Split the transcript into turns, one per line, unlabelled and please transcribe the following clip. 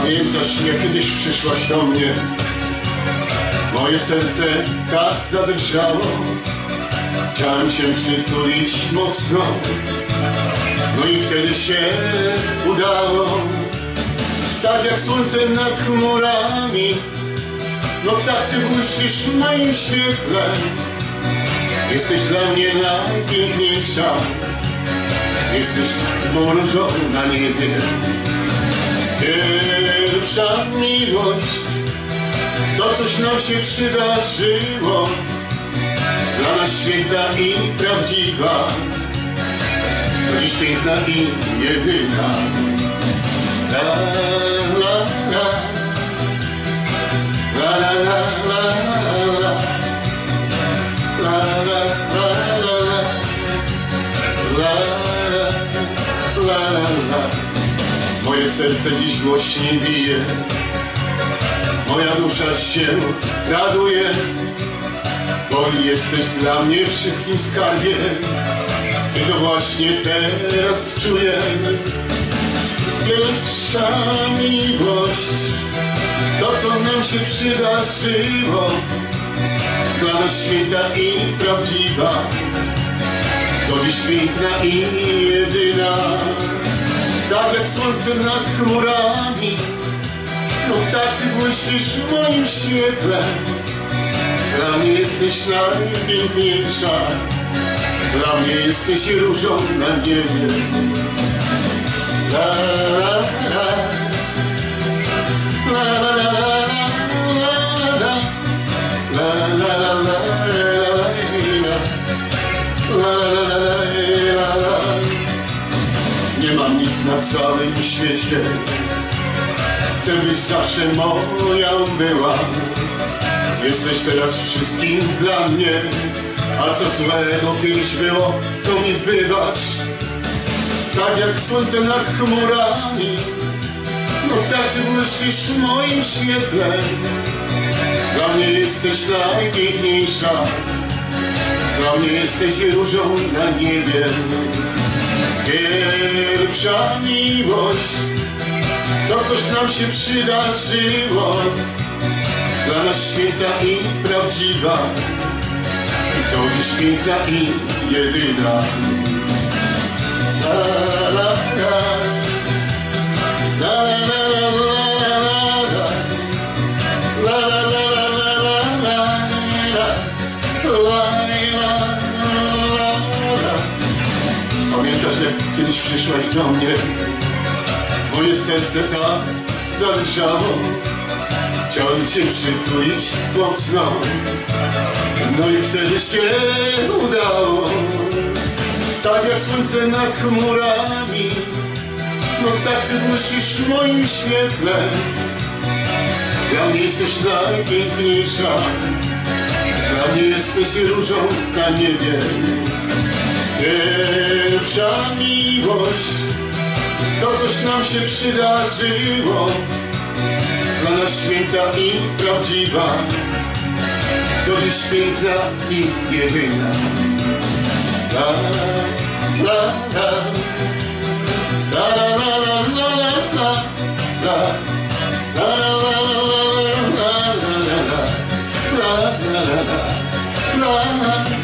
Pamiętasz, jak kiedyś przyszłaś do mnie? Moje serce tak zadrżało. Chciałem cię przytulić mocno, no i wtedy się udało. Tak jak słońce nad chmurami, no tak ty błyszczysz w moim świetle. Jesteś dla mnie najpiękniejsza, jesteś tmą różą na niebie. Pierwsza miłość, to coś nam się przydarzyło, dla nas święta i prawdziwa, do dziś piękna i jedyna. La la la, la la la la, la la la la, la la la. Moje serce dziś głośniej bije, moja dusza się raduje, bo jesteś dla mnie wszystkim skarbiem i to właśnie teraz czuję. Pierwsza miłość, to co nam się przydarzyło, dla nas święta i prawdziwa, do dziś piękna i jedyna. Tak jak słońce nad chmurami, no tak ty błyszczysz w moim świetle. Dla mnie jesteś najpiękniejsza, dla mnie jesteś różą na niebie. La la la, la la la la, la la la la. Nie mam nic na całym świecie, chcę byś zawsze moją była. Jesteś teraz wszystkim dla mnie, a co złego kiedyś było, to mi wybacz. Tak jak słońce nad chmurami, no tak ty błyszczysz w moim świetle. Dla mnie jesteś najpiękniejsza, dla mnie jesteś różą na niebie. Pierwsza miłość, to coś nam się przydarzyło, dla nas święta i prawdziwa, to dziś piękna i jedyna. La la la, la la la la, la la la. Pamiętasz, jak kiedyś przyszłaś do mnie? Moje serce tak zadrżało. Chciałem cię przytulić mocno, no i wtedy się udało. Tak jak słońce nad chmurami, no tak ty błyszczysz w moim świetle. Dla mnie jesteś najpiękniejsza, dla mnie jesteś różą na niebie. Pierwsza miłość, to coś nam się przydarzyło, dla nas święta i prawdziwa, do dziś piękna i jedyna. La la la, la la la la la la, la la la la la la la la la la la la la.